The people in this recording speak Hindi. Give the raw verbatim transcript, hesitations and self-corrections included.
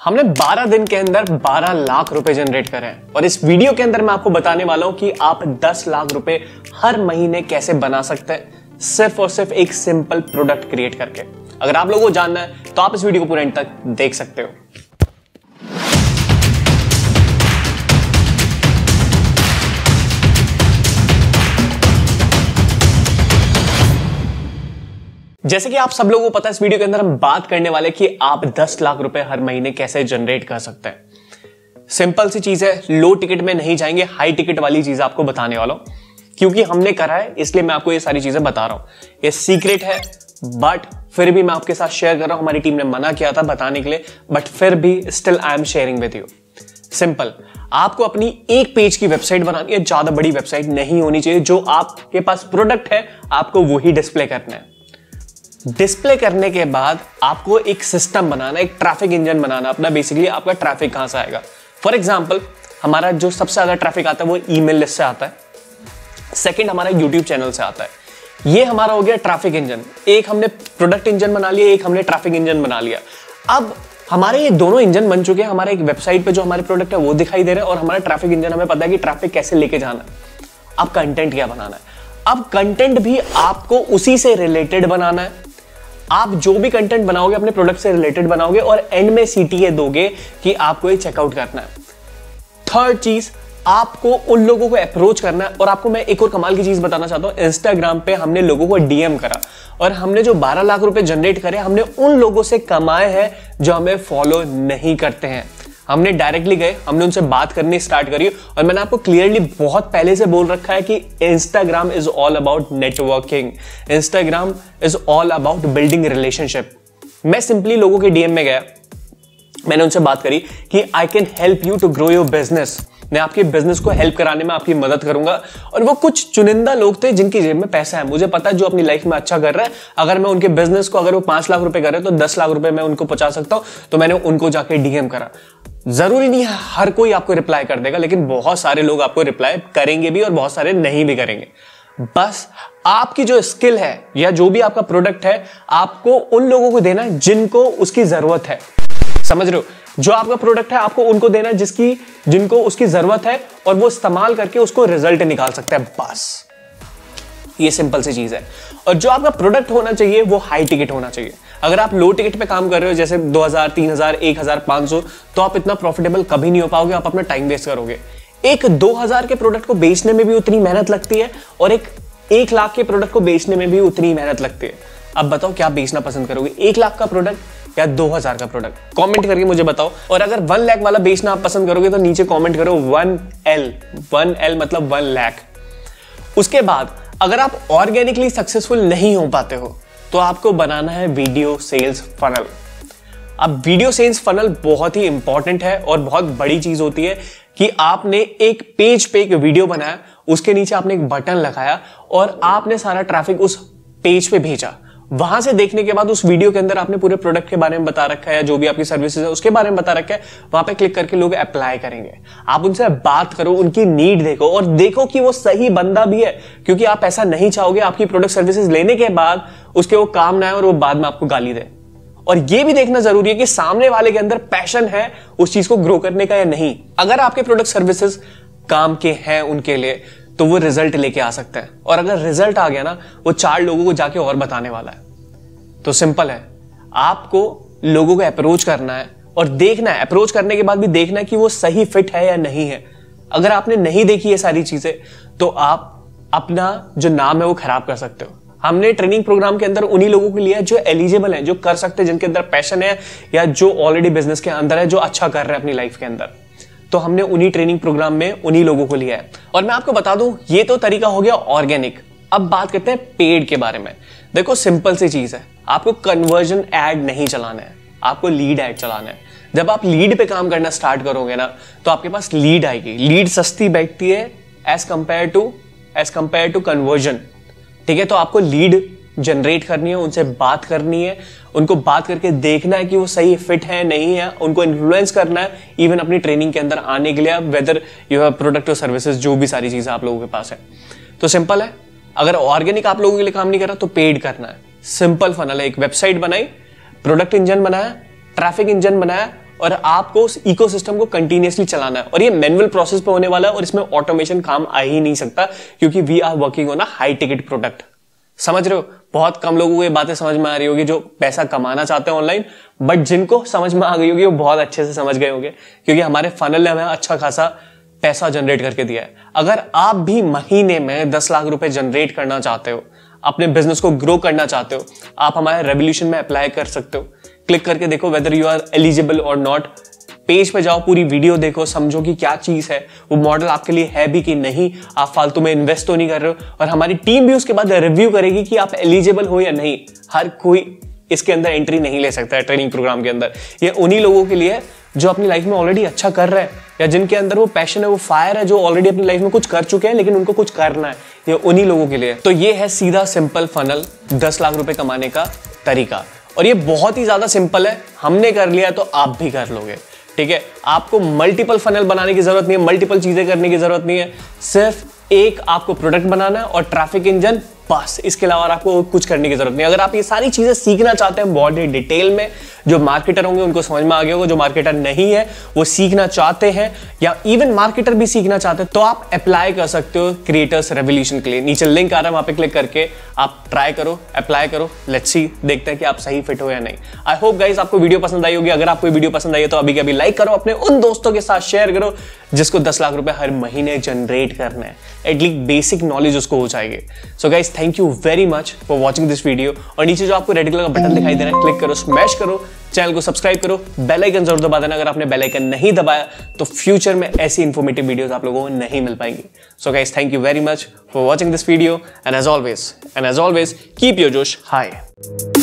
हमने बारह दिन के अंदर बारह लाख रुपए जनरेट करे हैं और इस वीडियो के अंदर मैं आपको बताने वाला हूं कि आप दस लाख रुपए हर महीने कैसे बना सकते हैं सिर्फ और सिर्फ एक सिंपल प्रोडक्ट क्रिएट करके। अगर आप लोगों को जानना है तो आप इस वीडियो को पूरे एंड तक देख सकते हो। जैसे कि आप सब लोगों को पता है, इस वीडियो के अंदर हम बात करने वाले कि आप दस लाख रुपए हर महीने कैसे जनरेट कर सकते हैं। सिंपल सी चीज है, लो टिकट में नहीं जाएंगे, हाई टिकट वाली चीज आपको बताने वाला हूं क्योंकि हमने करा है, इसलिए मैं आपको ये सारी चीजें बता रहा हूं। ये सीक्रेट है बट फिर भी मैं आपके साथ शेयर कर रहा हूं। हमारी टीम ने मना किया था बताने के लिए बट फिर भी still I am sharing with you. Simple, आपको अपनी एक पेज की वेबसाइट बनानी है, ज्यादा बड़ी वेबसाइट नहीं होनी चाहिए। जो आपके पास प्रोडक्ट है आपको वही डिस्प्ले करना है। डिस्प्ले करने के बाद आपको एक सिस्टम बनाना, एक ट्रैफिक इंजन बनाना अपना। बेसिकली आपका ट्रैफिक कहां से आएगा? फॉर एग्जांपल, हमारा जो सबसे ज्यादा ट्रैफिक आता है वो ईमेल लिस्ट से आता है। सेकंड, हमारा यूट्यूब चैनल से आता है। ये हमारा हो गया ट्रैफिक इंजन। एक हमने प्रोडक्ट इंजन बना लिया, एक हमने ट्रैफिक इंजन बना लिया। अब हमारे ये दोनों इंजन बन चुके हैं। हमारे एक वेबसाइट पे जो हमारे प्रोडक्ट है वो दिखाई दे रहे हैं और हमारा ट्रैफिक इंजन, हमें पता है कि ट्रैफिक कैसे लेके जाना है। अब कंटेंट क्या बनाना है? अब कंटेंट भी आपको उसी से रिलेटेड बनाना है। आप जो भी कंटेंट बनाओगे अपने प्रोडक्ट से रिलेटेड बनाओगे और एंड में सीटीए दोगे कि आपको ये चेकआउट करना है। थर्ड चीज, आपको उन लोगों को अप्रोच करना है। और आपको मैं एक और कमाल की चीज बताना चाहता हूं। इंस्टाग्राम पे हमने लोगों को डीएम करा और हमने जो बारह लाख रुपए जनरेट करे हमने उन लोगों से कमाए हैं जो हमें फॉलो नहीं करते हैं। हमने डायरेक्टली गए, हमने उनसे बात करनी स्टार्ट करी और मैंने आपको क्लियरली बहुत पहले से बोल रखा है कि Instagram is all about networking, Instagram is all about building relationship. मैं सिंपली लोगों के डीएम में गया, मैंने उनसे बात करी कि I can help you to grow your business. मैं आपके बिजनेस को हेल्प कराने में आपकी मदद करूंगा। और वो कुछ चुनिंदा लोग थे जिनकी जेब में पैसा है, मुझे पता है, जो अपनी लाइफ में अच्छा कर रहा है। अगर मैं उनके बिजनेस को, अगर वो पांच लाख रुपए कर रहे हैं तो दस लाख रुपए मैं उनको पहुंचा सकता हूं। तो मैंने उनको जाके डीएम करा। जरूरी नहीं है हर कोई आपको रिप्लाई कर देगा, लेकिन बहुत सारे लोग आपको रिप्लाई करेंगे भी और बहुत सारे नहीं भी करेंगे। बस आपकी जो स्किल है या जो भी आपका प्रोडक्ट है आपको उन लोगों को देना है जिनको उसकी जरूरत है। समझ रहे हो? जो आपका प्रोडक्ट है आपको उनको देना है जिसकी जिनको उसकी जरूरत है और वो इस्तेमाल करके उसको रिजल्ट निकाल सकता है। बस ये सिंपल सी चीज है। और जो आपका प्रोडक्ट होना चाहिए वो हाई टिकट होना चाहिए। अगर आप लो टिकट पे काम कर रहे हो जैसे दो हज़ार, तीन हज़ार, एक हज़ार पाँच सौ, तो आप इतना प्रॉफिटेबल कभी नहीं हो पाओगे। आप अपना टाइम वेस्ट करोगे। एक दो हज़ार के प्रोडक्ट को बेचने में भी उतनी मेहनत लगती है और एक एक लाख के प्रोडक्ट को बेचने में भी उतनी मेहनत लगती है। अब बताओ क्या बेचना पसंद करोगे, एक लाख का प्रोडक्ट या दो हजार का प्रोडक्ट? कमेंट करके मुझे बताओ। और अगर वन लाख वाला बेचना आप पसंद करोगे तो नीचे कमेंट करो वन एल। वन एल मतलब वन लाख। उसके बाद अगर आप ऑर्गेनिकली सक्सेसफुल नहीं हो पाते हो तो आपको बनाना है वीडियो सेल्स फनल। अब वीडियो सेल्स फनल बहुत ही इंपॉर्टेंट है और बहुत बड़ी चीज होती है कि आपने एक पेज पे एक वीडियो बनाया, उसके नीचे आपने एक बटन लगाया और आपने सारा ट्रैफिक उस पेज पे भेजा। वहां से देखने के बाद उस वीडियो के अंदर आपने पूरे प्रोडक्ट के बारे में बता रखा है, जो भी आपकी सर्विसेज है उसके बारे में बता रखा है। वहां पे क्लिक करके लोग अप्लाई करेंगे। आप उनसे बात करो, उनकी नीड देखो और देखो कि वो सही बंदा भी है, क्योंकि आप ऐसा नहीं चाहोगे आपकी प्रोडक्ट सर्विसेज लेने के बाद उसके वो काम ना आए और वो बाद में आपको गाली दे। और ये भी देखना जरूरी है कि सामने वाले के अंदर पैशन है उस चीज को ग्रो करने का या नहीं। अगर आपके प्रोडक्ट सर्विसेज काम के हैं उनके लिए तो वो रिजल्ट लेके आ सकते हैं और अगर रिजल्ट आ गया ना, वो चार लोगों को जाके और बताने वाला है। तो सिंपल है, आपको लोगों को अप्रोच करना है और देखना है, अप्रोच करने के बाद भी देखना है कि वो सही फिट है या नहीं है। अगर आपने नहीं देखी ये सारी चीजें तो आप अपना जो नाम है वो खराब कर सकते हो। हमने ट्रेनिंग प्रोग्राम के अंदर उन्हीं लोगों के लिए जो एलिजिबल हैं, जो कर सकते हैं, जिनके अंदर पैशन है या जो ऑलरेडी बिजनेस के अंदर है, जो अच्छा कर रहे हैं अपनी लाइफ के अंदर। तो हमने उन्हीं ट्रेनिंग प्रोग्राम में उन्हीं लोगों को लिया है। और मैं आपको बता दूं, ये तो तरीका हो गया ऑर्गेनिक। अब बात करते हैं पेड के बारे में। देखो सिंपल सी चीज है, आपको कन्वर्जन एड नहीं चलाना है, आपको लीड एड चलाना है। जब आप लीड पे काम करना स्टार्ट करोगे ना तो आपके पास लीड आएगी। लीड सस्ती बैठती है as compare to as compare to conversion. ठीक है, तो आपको लीड जनरेट करनी है, उनसे बात करनी है, उनको बात करके देखना है कि वो सही फिट है नहीं है, उनको इन्फ्लुएंस करना है इवन अपनी ट्रेनिंग के अंदर आने के लिए, वेदर यू हैव प्रोडक्ट और सर्विसेज, जो भी सारी चीजें आप लोगों के पास है। तो सिंपल है, अगर ऑर्गेनिक आप लोगों के लिए काम नहीं कर रहा तो पेड करना है। सिंपल फनल है, एक वेबसाइट बनाई, प्रोडक्ट इंजन बनाया, ट्रैफिक इंजन बनाया और आपको उस इकोसिस्टम को कंटिन्यूअसली चलाना है। और ये मैनुअल प्रोसेस पे होने वाला है और इसमें ऑटोमेशन काम आ ही नहीं सकता, क्योंकि we are working on a high ticket product. समझ रहे हो? बहुत कम लोगों को ये बातें समझ में आ रही होगी जो पैसा कमाना चाहते हैं ऑनलाइन, बट जिनको समझ में आ गई होगी वो बहुत अच्छे से समझ गए होंगे, क्योंकि हमारे फनल ने हमें अच्छा खासा पैसा जनरेट करके दिया है। अगर आप भी महीने में दस लाख रुपए जनरेट करना चाहते हो, अपने बिजनेस को ग्रो करना चाहते हो, आप हमारे रेवोल्यूशन में अप्लाई कर सकते हो। क्लिक करके देखो वेदर यू आर एलिजिबल और नॉट। पेज पे जाओ, पूरी वीडियो देखो, समझो कि क्या चीज है, वो मॉडल आपके लिए है भी कि नहीं, आप फालतू में इन्वेस्ट तो नहीं कर रहे हो। और हमारी टीम भी उसके बाद रिव्यू करेगी कि आप एलिजिबल हो या नहीं। हर कोई इसके अंदर एंट्री नहीं ले सकता है ट्रेनिंग प्रोग्राम के अंदर। ये उन्हीं लोगों के लिए है जो अपनी लाइफ में ऑलरेडी अच्छा कर रहे हैं, या जिनके अंदर वो पैशन है, वो फायर है, जो ऑलरेडी अपनी लाइफ में कुछ कर चुके हैं लेकिन उनको कुछ करना है। ये उन्हीं लोगों के लिए। तो ये है सीधा सिंपल फनल, दस लाख रुपए कमाने का तरीका। और ये बहुत ही ज्यादा सिंपल है, हमने कर लिया तो आप भी कर लोगे। ठीक है, आपको मल्टीपल फनल बनाने की जरूरत नहीं है, मल्टीपल चीजें करने की जरूरत नहीं है। सिर्फ एक आपको प्रोडक्ट बनाना है और ट्रैफिक इंजन, बस। इसके अलावा आपको कुछ करने की जरूरत नहीं। अगर आप ये सारी चीजें सीखना चाहते हैं बहुत ही डिटेल में, जो मार्केटर होंगे उनको समझ में आ गया होगा, जो मार्केटर नहीं है वो सीखना चाहते हैं, या इवन मार्केटर भी सीखना चाहते हैं, तो आप अप्लाई कर सकते हो क्रिएटर्स रेवोल्यूशन के लिए। नीचे लिंक आ रहा है, वहां पे क्लिक करके आप ट्राई करो, अप्लाई करो। लेट्स सी, देखते हैं कि आप सही फिट हो या नहीं। आई होप गाइस आपको वीडियो पसंद आई होगी। अगर आपको वीडियो पसंद आई है तो अभी के अभी लाइक करो, अपने उन दोस्तों के साथ शेयर करो जिसको दस लाख रुपए हर महीने जनरेट करना है। एटलीस्ट बेसिक नॉलेज उसको हो जाएगी। So guys, thank you very much for watching this video. और नीचे जो आपको रेड कलर का बटन दिखाई दे रहा है, क्लिक करो, स्मैश करो, चैनल को सब्सक्राइब करो, बेल आइकन जरूर दबा देना। अगर आपने बेल आइकन नहीं दबाया तो फ्यूचर में ऐसी इंफॉर्मेटिव वीडियोस आप लोगों को नहीं मिल पाएंगी। So guys, thank you very much for watching this video, and as always and as always keep your जोश हाई।